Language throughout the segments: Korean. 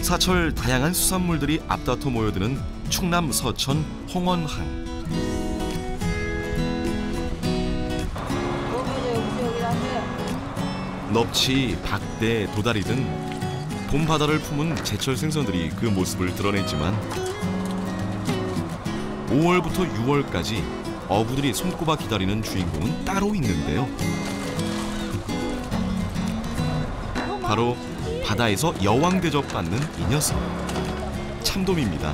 사철 다양한 수산물들이 앞다퉈 모여드는 충남 서천 홍원항. 넙치, 박대, 도다리 등 봄바다를 품은 제철 생선들이 그 모습을 드러냈지만 5월부터 6월까지 어부들이 손꼽아 기다리는 주인공은 따로 있는데요. 바로 바다에서 여왕 대접받는 이 녀석, 참돔입니다.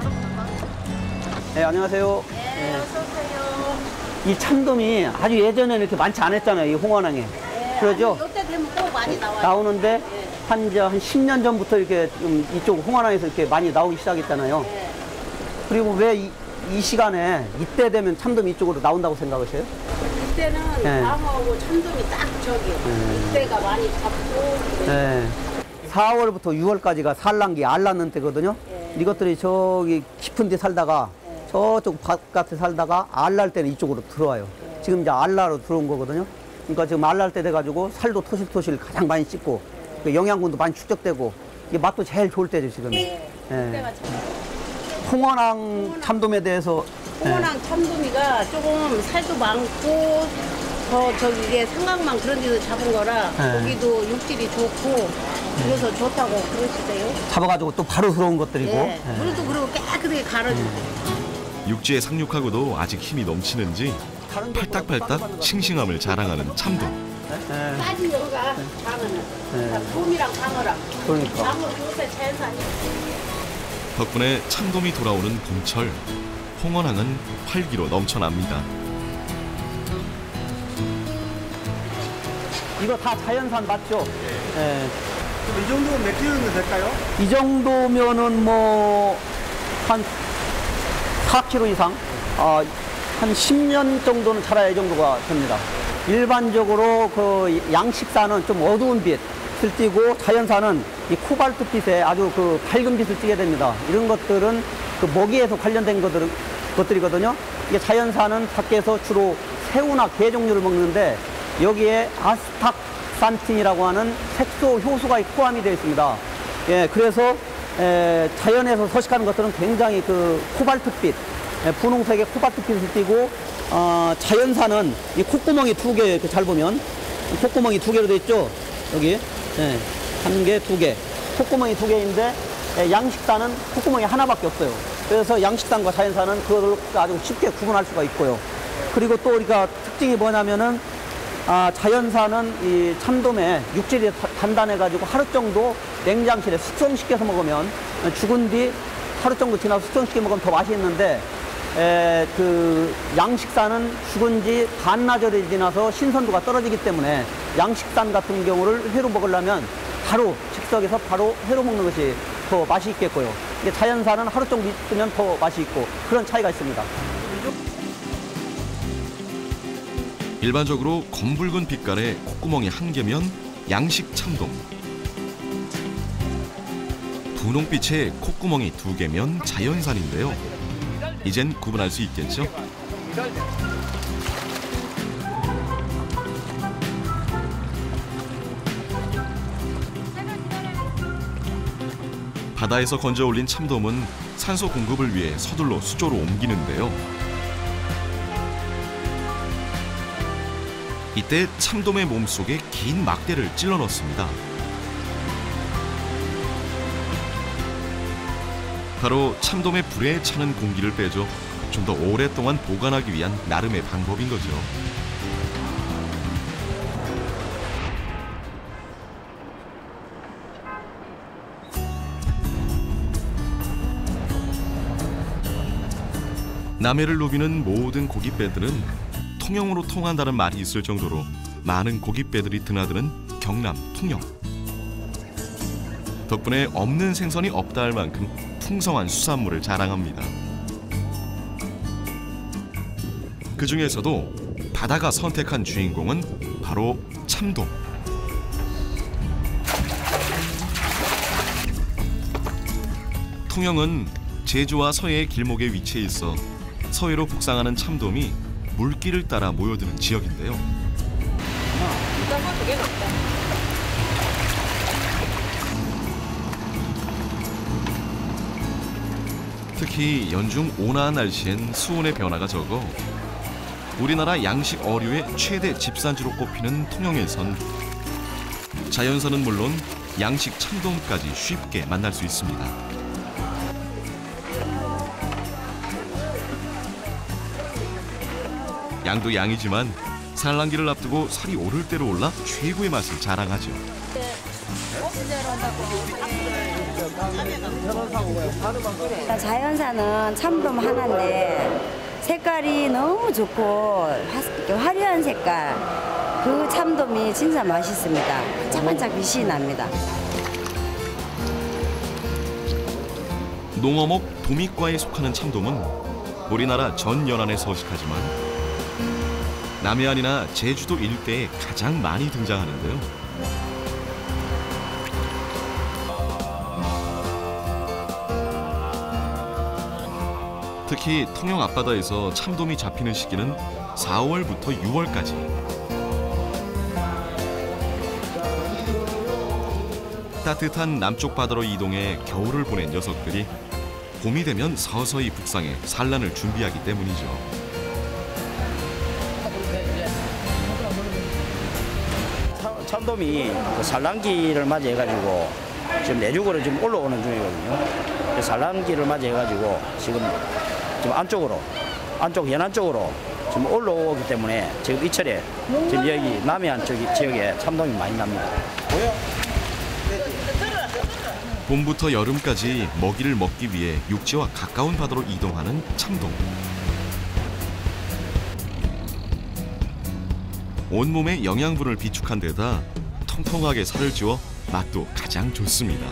네, 안녕하세요. 네, 어서 오세요. 이 참돔이 아주 예전에는 이렇게 많지 않았잖아요, 이 홍원항에. 네, 그러죠? 이때 되면 또 많이 나와요. 나오는데 네. 한 10년 전부터 이렇게 좀 이쪽 홍원항에서 이렇게 많이 나오기 시작했잖아요. 네. 그리고 왜 이 시간에 이때 되면 참돔이 이쪽으로 나온다고 생각하세요? 이때는 네. 방어하고 참돔이 딱 저기 이때가 많이 잡고 네. 4월부터 6월까지가 산란기 알 낳는 때거든요. 네. 이것들이 저기 깊은 데 살다가 네. 저쪽 바깥에 살다가 알 날 때는 이쪽으로 들어와요. 네. 지금 이제 알 낳으러 들어온 거거든요. 그러니까 지금 알 날 때 돼가지고 살도 토실토실 가장 많이 씻고 그 영양분도 많이 축적되고 이게 맛도 제일 좋을 때죠 지금. 네. 네. 이때가 참. 홍원항 참돔에 대해서 홍원항 참돔이가 조금 살도 많고 더 저기 이게 삼각만 그런 데서 잡은 거라 네. 고기도 육질이 좋고 그래서 좋다고 그러시대요. 잡아가지고 또 바로 들어온 것들이고. 네. 네. 물도 그리고 깨끗하게 갈아주고. 육지에 상륙하고도 아직 힘이 넘치는지 팔딱팔딱 싱싱함을 자랑하는 참돔. 네. 빠진 여기가 장어는 네. 돔이랑 방어랑 그러니까. 방어 요새 자연산이. 덕분에 참돔이 돌아오는 봄철, 홍원항은 활기로 넘쳐납니다. 이거 다 자연산 맞죠? 네. 이 정도면 몇 킬로는 될까요? 이 정도면은 뭐 한 4kg 이상, 한 10년 정도는 자라야 이 정도가 됩니다. 일반적으로 그 양식산은 좀 어두운 빛을 띠고 자연산은 이 코발트빛에 아주 그 밝은 빛을 띠게 됩니다. 이런 것들은 그 먹이에서 관련된 것들이거든요. 이게 자연산은 밖에서 주로 새우나 게 종류를 먹는데 여기에 아스탁산틴이라고 하는 색소 효소가 포함이 되어 있습니다. 예, 그래서 자연에서 서식하는 것들은 굉장히 그 코발트빛, 분홍색의 코발트빛을 띠고 자연산은 이 콧구멍이 2개 이렇게 잘 보면 콧구멍이 2개로 되어 있죠. 여기 예, 1개, 2개 콧구멍이 2개인데 양식산은 콧구멍이 하나밖에 없어요. 그래서 양식산과 자연산은 그걸 아주 쉽게 구분할 수가 있고요. 그리고 또 우리가 특징이 뭐냐면은 자연산은 이 참돔의 육질이 단단해가지고 하루 정도 냉장실에 숙성시켜서 먹으면 죽은 뒤 하루 정도 지나서 숙성시켜 먹으면 더 맛있는데 그 양식산은 죽은 지 반나절이 지나서 신선도가 떨어지기 때문에 양식산 같은 경우를 회로 먹으려면 바로 즉석에서 바로 회로 먹는 것이 더 맛이 있겠고요. 자연산은 하루 정도 있으면 더 맛이 있고 그런 차이가 있습니다. 일반적으로 검붉은 빛깔의 콧구멍이 1개면 양식 참돔, 분홍빛의 콧구멍이 2개면 자연산인데요. 이젠 구분할 수 있겠죠? 바다에서 건져 올린 참돔은 산소 공급을 위해 서둘러 수조로 옮기는데요. 이때 참돔의 몸속에 긴 막대를 찔러 넣습니다. 바로 참돔의 불에 차는 공기를 빼줘 좀 더 오랫동안 보관하기 위한 나름의 방법인 거죠. 남해를 누비는 모든 고깃배들은 통영으로 통한다는 말이 있을 정도로 많은 고깃배들이 드나드는 경남 통영. 덕분에 없는 생선이 없다 할 만큼 풍성한 수산물을 자랑합니다. 그 중에서도 바다가 선택한 주인공은 바로 참돔. 통영은 제주와 서해의 길목에 위치해 있어 서해로 북상하는 참돔이 물길을 따라 모여드는 지역인데요. 특히 연중 온화한 날씨엔 수온의 변화가 적어 우리나라 양식 어류의 최대 집산지로 꼽히는 통영에선 자연산은 물론 양식 참돔까지 쉽게 만날 수 있습니다. 양도 양이지만 산란기를 앞두고 살이 오를 대로 올라 최고의 맛을 자랑하죠. 자연산은 참돔 하나인데 색깔이 너무 좋고 화려한 색깔, 그 참돔이 진짜 맛있습니다. 반짝반짝 빛이 납니다. 농어목 도미과에 속하는 참돔은 우리나라 전 연안에 서식하지만 남해안이나 제주도 일대에 가장 많이 등장하는데요. 특히 통영 앞바다에서 참돔이 잡히는 시기는 4월부터 6월까지. 따뜻한 남쪽 바다로 이동해 겨울을 보낸 녀석들이 봄이 되면 서서히 북상해 산란을 준비하기 때문이죠. 참돔이 산란기를 맞이해가지고 지금 내륙으로 지금 올라오는 중이거든요. 산란기를 맞이해가지고 지금 안쪽 연안 쪽으로 지금 올라오기 때문에 지금 이철에 지금 여기 남해안 지역에 참돔이 많이 납니다. 봄부터 여름까지 먹이를 먹기 위해 육지와 가까운 바다로 이동하는 참돔. 온몸에 영양분을 비축한 데다 통통하게 살을 찌워 맛도 가장 좋습니다.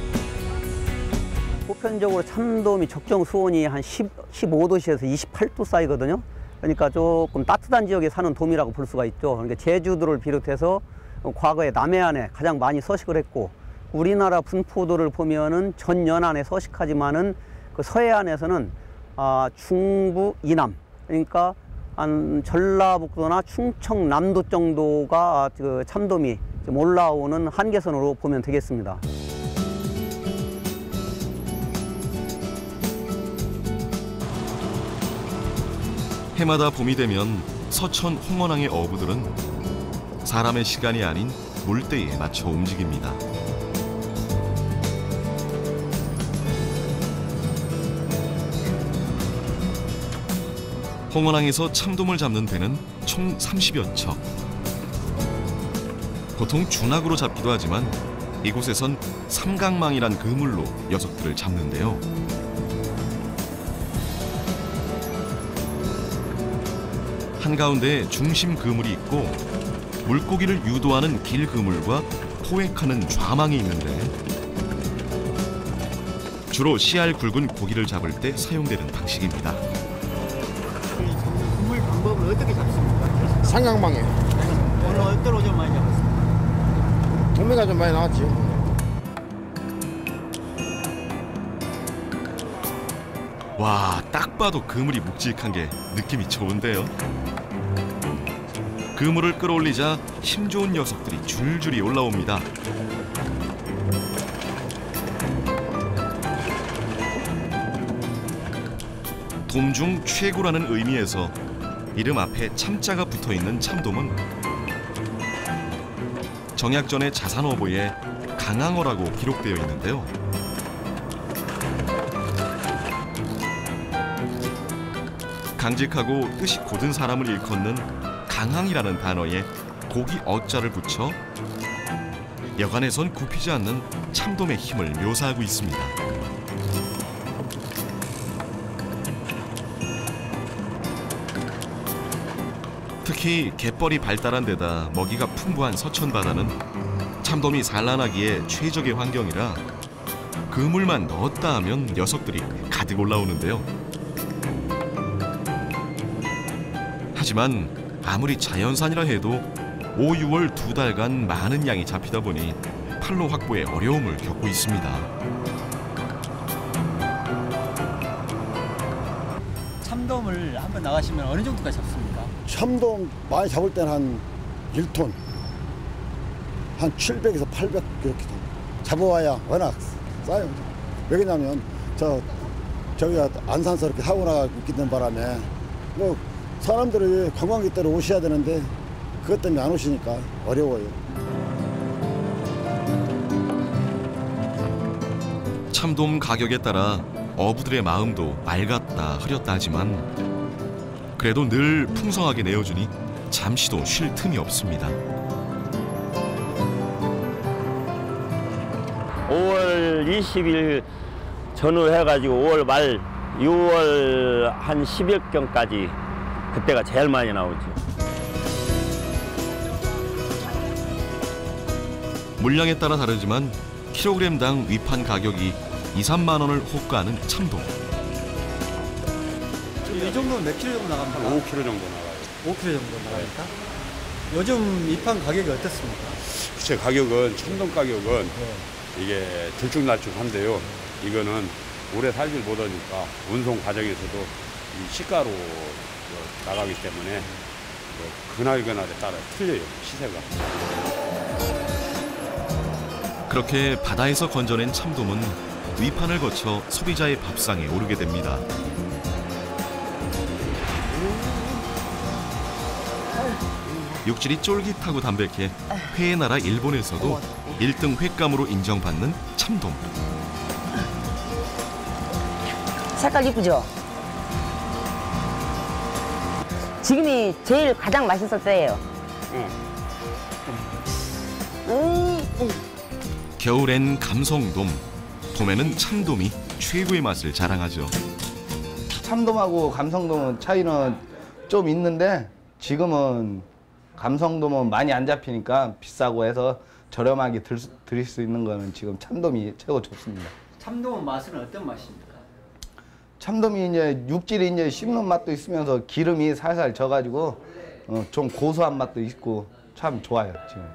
보편적으로 참돔이 적정 수온이 한 15도씨에서 28도 사이거든요. 그러니까 조금 따뜻한 지역에 사는 돔이라고 볼 수가 있죠. 그러니까 제주도를 비롯해서 과거에 남해안에 가장 많이 서식을 했고, 우리나라 분포도를 보면은 전 연안에 서식하지만은 그 서해안에서는 중부 이남, 그러니까 한 전라북도나 충청남도 정도가 그 참돔이 좀 올라오는 한계선으로 보면 되겠습니다. 해마다 봄이 되면 서천 홍원항의 어부들은 사람의 시간이 아닌 물때에 맞춰 움직입니다. 홍원항에서 참돔을 잡는 배는 총 30여 척. 보통 중학으로 잡기도 하지만 이곳에선 삼각망이란 그물로 녀석들을 잡는데요. 한가운데 중심 그물이 있고 물고기를 유도하는 길 그물과 포획하는 좌망이 있는데 주로 씨알 굵은 고기를 잡을 때 사용되는 방식입니다. 그물 방법을 어떻게 잡습니까? 삼각망에 오늘 어떤 좀 많이 잡았습니까? 도미가 좀 많이 나왔죠. 와, 딱 봐도 그물이 묵직한 게 느낌이 좋은데요. 그물을 끌어올리자 힘 좋은 녀석들이 줄줄이 올라옵니다. 돔 중 최고라는 의미에서 이름 앞에 참자가 붙어있는 참돔은 정약전의 자산어보에 강항어라고 기록되어 있는데요. 강직하고 뜻이 곧은 사람을 일컫는 강항이라는 단어에 고기 어자를 붙여 여간에선 굽히지 않는 참돔의 힘을 묘사하고 있습니다. 특히 갯벌이 발달한 데다 먹이가 풍부한 서천바다는 참돔이 산란하기에 최적의 환경이라 그물만 넣었다 하면 녀석들이 가득 올라오는데요. 하지만 아무리 자연산이라 해도 5, 6월 2달간 많은 양이 잡히다 보니 판로 확보에 어려움을 겪고 있습니다. 참돔을 한번 나가시면 어느 정도까지 잡습니까? 참돔 많이 잡을 때는 한 1톤, 한 700에서 800 그렇게 됩니다. 잡아와야 워낙 싸요. 왜냐면 저 저기가 안산스럽게 사고 나고 있는 바람에 뭐 사람들이 관광객들이 오셔야 되는데 그것 때문에 안 오시니까 어려워요. 참돔 가격에 따라 어부들의 마음도 맑았다 흐렸다 하지만 그래도 늘 풍성하게 내어주니 잠시도 쉴 틈이 없습니다. 5월 20일 전후해가지고 5월 말 6월 한 10일경까지 그때가 제일 많이 나오죠. 물량에 따라 다르지만 킬로그램당 위판 가격이 2, 3만 원을 호가하는 참돔. 이 정도면 몇 킬로 정도 나갑니까? 5kg 정도 나가요. 5kg 정도 나가니까. 요즘 입판 가격이 어떻습니까? 글쎄 가격은 참돔 가격은 이게 들쭉날쭉한데요. 이거는 오래 살질 못하니까 운송 과정에서도 이 시가로 나가기 때문에 그날그날에 따라 틀려요, 시세가. 그렇게 바다에서 건져낸 참돔은 위판을 거쳐 소비자의 밥상에 오르게 됩니다. 육질이 쫄깃하고 담백해 회의 나라 일본에서도 1등 횟감으로 인정받는 참돔. 색깔 이쁘죠? 지금이 제일 가장 맛있을 때예요. 겨울엔 감성돔, 봄에는 참돔이 최고의 맛을 자랑하죠. 참돔하고 감성돔은 차이는 좀 있는데 지금은 감성돔은 많이 안 잡히니까 비싸고 해서 저렴하게 드릴 수 있는 거는 지금 참돔이 최고 좋습니다. 참돔은 맛은 어떤 맛입니까? 참돔이 이제 육질이 이제 씹는 맛도 있으면서 기름이 살살 져가지고 좀 고소한 맛도 있고 참 좋아요 지금.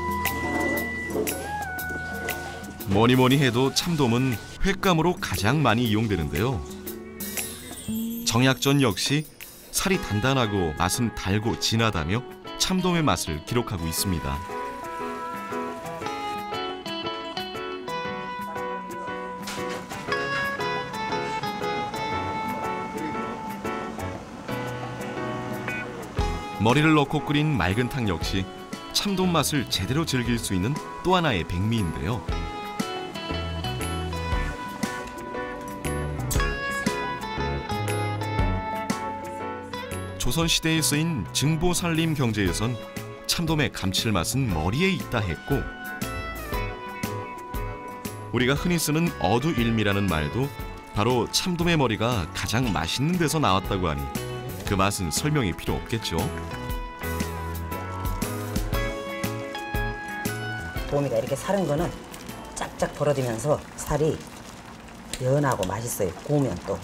뭐니 해도 참돔은 횟감으로 가장 많이 이용되는데요. 정약전 역시 살이 단단하고 맛은 달고 진하다며 참돔의 맛을 기록하고 있습니다. 머리를 넣고 끓인 맑은탕 역시 참돔 맛을 제대로 즐길 수 있는 또 하나의 백미인데요. 조선시대에 쓰인 증보살림 경제에선 참돔의 감칠맛은 머리에 있다 했고 우리가 흔히 쓰는 어두일미라는 말도 바로 참돔의 머리가 가장 맛있는 데서 나왔다고 하니 그 맛은 설명이 필요 없겠죠. 도미가 이렇게 사른 거는 짝짝 벌어지면서 살이 연하고 맛있어요. 구우면 또.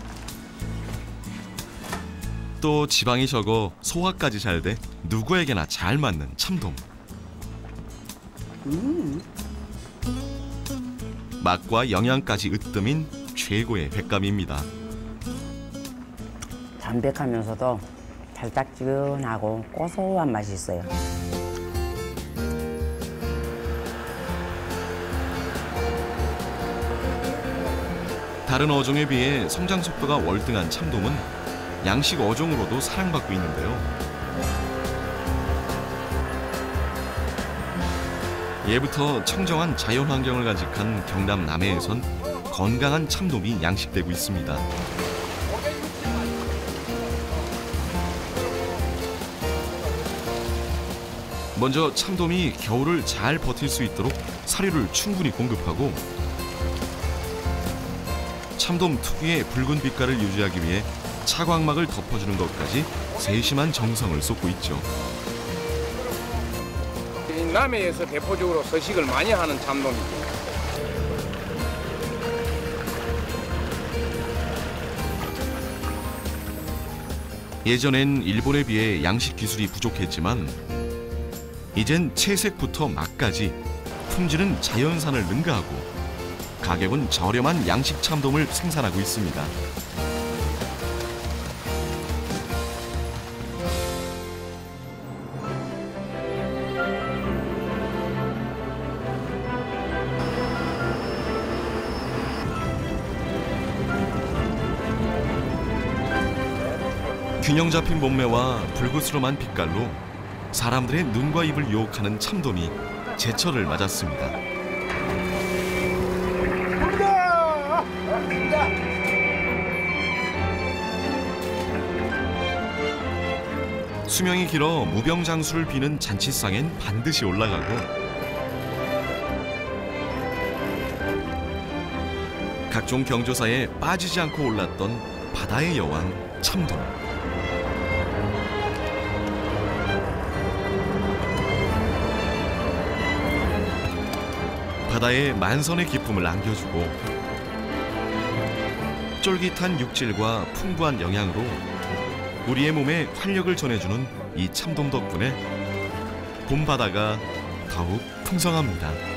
또 지방이 적어 소화까지 잘 돼 누구에게나 잘 맞는 참돔. 맛과 영양까지 으뜸인 최고의 횟감입니다. 담백하면서도 달짝지근하고 고소한 맛이 있어요. 다른 어종에 비해 성장 속도가 월등한 참돔은 양식 어종으로도 사랑받고 있는데요. 예부터 청정한 자연환경을 간직한 경남 남해에선 건강한 참돔이 양식되고 있습니다. 먼저 참돔이 겨울을 잘 버틸 수 있도록 사료를 충분히 공급하고 참돔 특유의 붉은 빛깔을 유지하기 위해 차광막을 덮어주는 것까지 세심한 정성을 쏟고 있죠. 남해에서 대표적으로 서식을 많이 하는 참돔이죠. 예전엔 일본에 비해 양식 기술이 부족했지만 이젠 채색부터 맛까지 품질은 자연산을 능가하고 가격은 저렴한 양식 참돔을 생산하고 있습니다. 균형 잡힌 몸매와 불그스름한 빛깔로 사람들의 눈과 입을 유혹하는 참돔이 제철을 맞았습니다. 수명이 길어 무병장수를 비는 잔치상엔 반드시 올라가고 각종 경조사에 빠지지 않고 올랐던 바다의 여왕 참돔. 바다에 만선의 기쁨을 안겨주고 쫄깃한 육질과 풍부한 영양으로 우리의 몸에 활력을 전해주는 이 참돔 덕분에 봄바다가 더욱 풍성합니다.